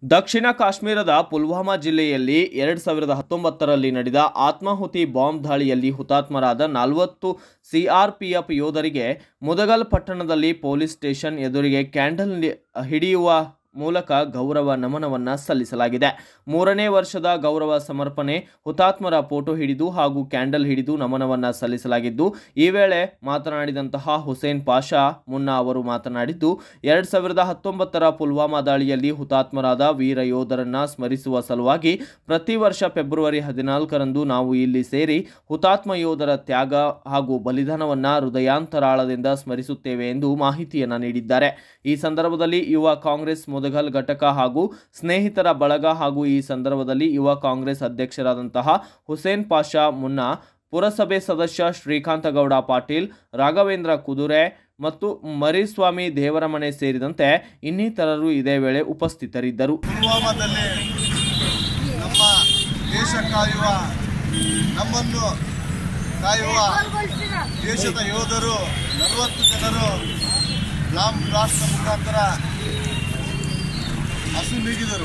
ದಕ್ಷಿಣ ಕಾಶ್ಮೀರದ ಪುಲ್ವಾಮಾ ಜಿಲ್ಲೆಯಲ್ಲಿ 2019ರಲ್ಲಿ ನಡೆದ ಆತ್ಮಾಹುತಿ ಬಾಂಬ್ ದಾಳಿಯಲ್ಲಿ ಹುತಾತ್ಮರಾದ 40 ಸಿಆರ್ಪಿಎಫ್ ಯೋಧರಿಗೆ ಮುದಗಲ್ ಪಟ್ಟಣದಲ್ಲಿ ಪೊಲೀಸ್ ಸ್ಟೇಷನ್ ಎದುರಿಗೆ ಕ್ಯಾಂಡಲ್ ಹಿಡಿಯುವ ಮೂಲಕ ಗೌರವ ನಮನವನ್ನು ಸಲ್ಲಿಸಲಾಗಿದೆ. 3ನೇ ವರ್ಷದ ಗೌರವ ಸಮರ್ಪಣೆ ಹುತಾತ್ಮರ ಫೋಟೋ ಹಿಡಿದು ಹಾಗೂ ಕ್ಯಾಂಡಲ್ ಹಿಡಿದು ನಮನವನ್ನು ಸಲ್ಲಿಸಲಾಗಿದ್ದು, ಈ ವೇಳೆ ಮಾತನಾಡಿದಂತಹ ಹುಸೇನ್ ಪಾಷಾ ಮುನ್ನಾ ಅವರು ಮಾತನಾಡಿದ್ದು, 2019ರ ಪುಲ್ವಾಮಾ ದಾಳಿಯಲ್ಲಿ ಹುತಾತ್ಮರಾದ ವೀರ ಯೋಧರನ್ನು ಸ್ಮರಿಸುವ ಸಲುವಾಗಿ ಪ್ರತಿ ವರ್ಷ ಫೆಬ್ರವರಿ 14ರಂದು ನಾವು ಇಲ್ಲಿ ಸೇರಿ ಹುತಾತ್ಮ ಯೋಧರ ತ್ಯಾಗ ಹಾಗೂ ಬಲಿದಾನವನ್ನು ಹೃದಯಾಂತರಾಳದಿಂದ ಸ್ಮರಿಸುತ್ತೇವೆ ಎಂದು ಮಾಹಿತಿಯನ್ನು ನೀಡಿದ್ದಾರೆ. ಈ ಸಂದರ್ಭದಲ್ಲಿ ಯುವ ಕಾಂಗ್ರೆಸ್ ಮುದಗಲ್ ಘಟಕ ಹಾಗೂ ಸ್ನೇಹಿತರ ಬಳಗ ಹಾಗೂ ಈ ಸಂದರ್ಭದಲ್ಲಿ ಯುವ ಕಾಂಗ್ರೆಸ್ ಅಧ್ಯಕ್ಷರಾದಂತಹ ಹುಸೇನ್ ಪಾಷಾ ಮುನ್ನಾ, ಪುರಸಭೆ ಸದಸ್ಯ ಶ್ರೀಕಾಂತಗೌಡ ಪಾಟೀಲ್, ರಾಘವೇಂದ್ರ ಕುದುರೆ ಮತ್ತು ಮರಿಸ್ವಾಮಿ ದೇವರಮನೆ ಸೇರಿದಂತೆ ಇನ್ನಿತರರು ಇದೇ ವೇಳೆ ಉಪಸ್ಥಿತರಿದ್ದರು. ಪುಲ್ವಾಮಾದಲ್ಲಿ ನಮ್ಮ ದೇಶ ಕಾಯುವ, ನಮ್ಮನ್ನು ಕಾಯುವ ದೇಶದ ಯೋಧರು 40 ಜನರು ಬಾಂಬ್ ಬ್ಲಾಸ್ಟ್ ಮುಖಾಂತರ ಅಸುನೀಗಿದರು.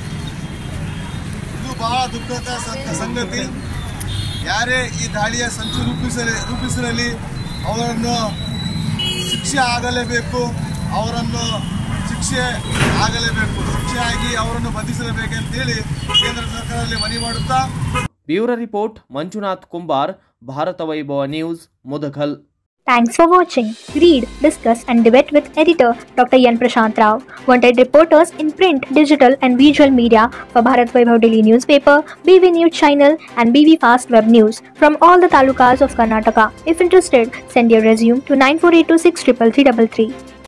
ಇದು ಬಹಳ ದುಃಖದ ಸಂಗತಿ. ಯಾರೇ ಈ ದಾಳಿಯ ಸಂಚು ರೂಪಿಸಿರಲಿ ಅವರನ್ನು ಶಿಕ್ಷೆ ಆಗಲೇಬೇಕು, ಶಿಕ್ಷೆ ಆಗಿ ಅವರನ್ನು ಬಂಧಿಸಲೇಬೇಕಂತೇಳಿ ಕೇಂದ್ರ ಸರ್ಕಾರದಲ್ಲಿ ಮನವಿ ಮಾಡುತ್ತಾ. Bureau report Manjunath Kumbar, Bharat Vaibhav news, Mudgal. Thanks for watching. Read, discuss and debate with editor Dr. Yan Prashant Rao. Wanted reporters in print, digital and visual media for Bharat Vaibhav Daily Newspaper, BV News Channel and BV Fast Web News from all the talukas of Karnataka. If interested, send your resume to 9482633333.